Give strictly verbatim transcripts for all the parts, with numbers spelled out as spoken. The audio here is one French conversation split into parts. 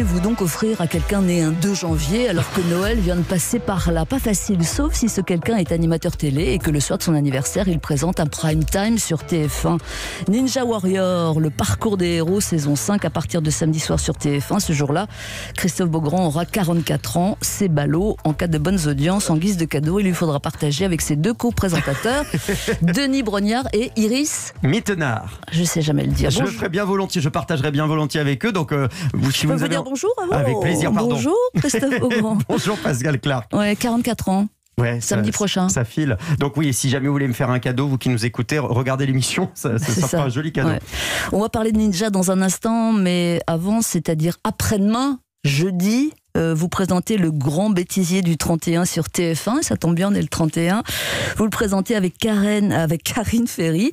qu'allez-vous donc offrir à quelqu'un né un deux janvier alors que Noël vient de passer par là? Pas facile, sauf si ce quelqu'un est animateur télé et que le soir de son anniversaire, il présente un prime time sur T F un. Ninja Warrior, le parcours des héros, saison cinq, à partir de samedi soir sur T F un. Ce jour-là, Christophe Beaugrand aura quarante-quatre ans. C'est ballot. En cas de bonnes audiences, en guise de cadeau, il lui faudra partager avec ses deux co-présentateurs, Denis Brognard et Iris Mittenard. Je sais jamais le dire. Je Bonjour. le ferai bien volontiers, je partagerai bien volontiers avec eux. Donc, euh, vous, si Je vous peux vous avez... dire bonjour avant? Avec plaisir, pardon. Bonjour Christophe Beaugrand. Bonjour Pascal Clark. Ouais, quarante-quatre ans. Ouais, Samedi ça, prochain. Ça file. Donc oui, si jamais vous voulez me faire un cadeau, vous qui nous écoutez, regardez l'émission, ça, ça sera ça. un joli cadeau. Ouais. On va parler de Ninja dans un instant, mais avant, c'est-à-dire après-demain, jeudi, euh, vous présentez le grand bêtisier du trente et un sur T F un. Ça tombe bien, on est le trente et un. Vous le présentez avec Karen, avec Karine Ferry.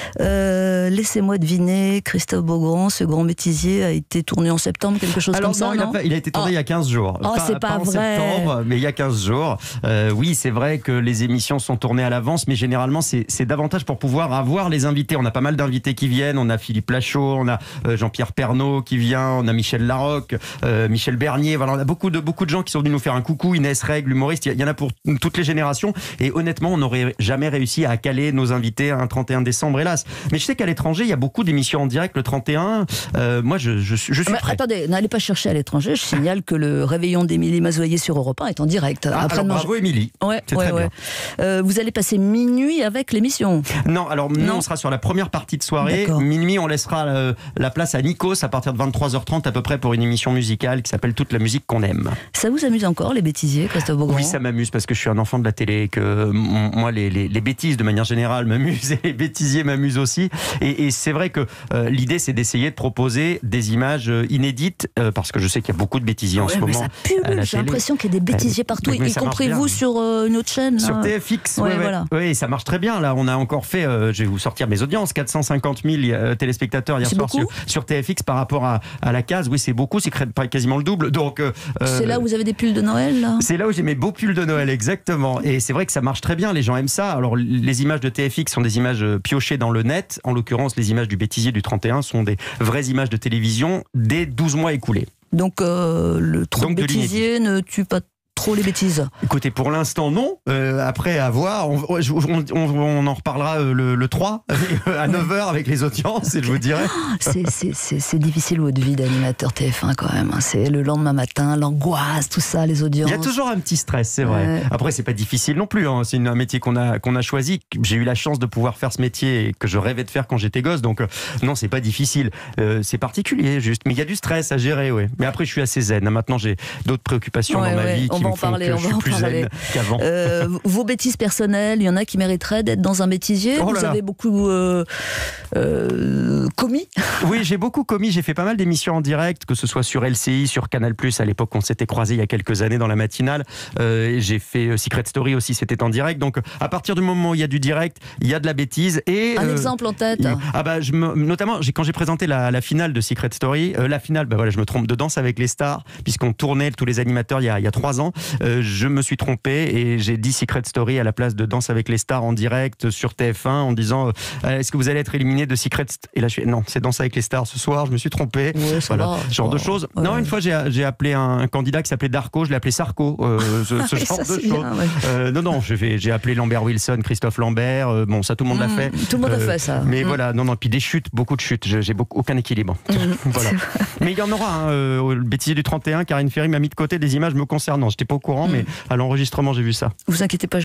Euh, laissez-moi deviner, Christophe Beaugrand, ce grand bêtisier a été tourné en septembre, quelque chose Alors comme ça, non, il a, non pas, il a été tourné oh. il y a quinze jours. Oh, c'est pas, pas en vrai. septembre, mais il y a quinze jours. Euh, oui, c'est vrai que les émissions sont tournées à l'avance, mais généralement, c'est, c'est davantage pour pouvoir avoir les invités. On a pas mal d'invités qui viennent. On a Philippe Lachaud, on a euh, Jean-Pierre Pernaut qui vient, on a Michel Larocque, euh, Michel Bernier. Voilà, on a beaucoup de, beaucoup de gens qui sont venus nous faire un coucou. Inès Règle, humoriste. Il y en a pour toutes les générations. Et honnêtement, on n'aurait jamais réussi à caler nos invités un trente et un décembre, hélas. Mais je sais qu'à l'étranger, il y a beaucoup d'émissions en direct le trente et un. Euh, moi, je, je, je suis Mais prêt. attendez, n'allez pas chercher à l'étranger. Je signale que le réveillon d'Émilie Mazoyer sur Europe un est en direct. Ah, alors, bravo Émilie. Ouais, c'est ouais, très ouais. bien. Euh, vous allez passer minuit avec l'émission? Non, alors nous, non. on sera sur la première partie de soirée. D'accord. Minuit, on laissera euh, la place à Nikos à partir de vingt-trois heures trente à peu près pour une émission musicale qui s'appelle Toute la musique qu'on aime. Ça vous amuse encore, les bêtisiers, Christophe Beaugrand? Oui, ça m'amuse parce que je suis un enfant de la télé et que moi, les, les, les bêtises de manière générale m'amusent et les bêtisiers m'amusent aussi. Et, et c'est vrai que euh, l'idée, c'est d'essayer de proposer des images inédites euh, parce que je sais qu'il y a beaucoup de bêtisiers ouais, en ce mais moment. Ça pue, j'ai l'impression qu'il y a des bêtisiers partout, mais y compris vous sur euh, une autre chaîne. Là. Sur T F X, ouais, ouais, voilà. ouais. Ouais, ça marche très bien. Là, on a encore fait, euh, je vais vous sortir mes audiences, quatre cent cinquante mille euh, téléspectateurs hier c'est soir sur, sur T F X par rapport à, à la case. Oui, c'est beaucoup, c'est quasiment le double. Donc, euh, c'est là où vous avez des pulls de Noël là. C'est là où j'ai mes beaux pulls de Noël, exactement. Et c'est vrai que ça marche très bien, les gens aiment ça. Alors, les images de T F X sont des images piochées dans le net. En l'occurrence, les images du bêtisier du trente et un sont des vraies images de télévision des douze mois écoulés. Donc, euh, le trop de bêtisier ne tue pas trop les bêtises? Écoutez, pour l'instant, non. Euh, après, à voir. On, on, on, on en reparlera le, le trois à neuf heures avec les audiences et je vous dirai. C'est, c'est, c'est, c'est difficile votre vie d'animateur T F un quand même. C'est le lendemain matin, l'angoisse, tout ça, les audiences. Il y a toujours un petit stress, c'est vrai. Ouais. Après, c'est pas difficile non plus. Hein. C'est un métier qu'on a, qu'on a choisi. J'ai eu la chance de pouvoir faire ce métier que je rêvais de faire quand j'étais gosse. Donc, euh, non, c'est pas difficile. Euh, c'est particulier, juste. Mais il y a du stress à gérer, oui. Mais après, je suis assez zen. Maintenant, j'ai d'autres préoccupations ouais, dans ma ouais. vie. On va en parler, on va en parler. Euh, vos bêtises personnelles, il y en a qui mériteraient d'être dans un bêtisier. Oh vous avez beaucoup euh, euh, commis. Oui, j'ai beaucoup commis. J'ai fait pas mal d'émissions en direct, que ce soit sur L C I, sur Canal plus, à l'époque on s'était croisés il y a quelques années dans la matinale. Euh, j'ai fait Secret Story aussi, c'était en direct. Donc à partir du moment où il y a du direct, il y a de la bêtise. Et, un euh, exemple en tête. Ah bah, je me, notamment, j'ai, quand j'ai présenté la, la finale de Secret Story, euh, la finale, bah voilà, je me trompe, de Danse avec les stars, puisqu'on tournait tous les animateurs il y a, il y a trois ans. Euh, je me suis trompé et j'ai dit Secret Story à la place de Danse avec les stars en direct sur T F un en disant euh, est-ce que vous allez être éliminé de Secret St-? Et là je suis non, c'est Danse avec les stars ce soir, je me suis trompé. Ouais, voilà, va, ce genre de choses. Ouais. Non, une fois j'ai, j'ai appelé un, un candidat qui s'appelait Darko, je l'ai appelé Sarko, euh, ce, ce genre ça, de choses. Bien, ouais. euh, non, non, j'ai, j'ai appelé Lambert Wilson, Christophe Lambert, euh, bon ça tout le monde mmh, l'a fait. Tout le monde euh, a fait ça. Mais mmh. voilà, non, non, puis des chutes, beaucoup de chutes, j'ai, j'ai beaucoup, aucun équilibre. Mmh, voilà. Mais il y en aura, hein, euh, le bêtisier du trente et un, Karine Ferry m'a mis de côté des images me concernant, j'étais pas au courant, mmh. mais à l'enregistrement j'ai vu ça. Vous inquiétez pas.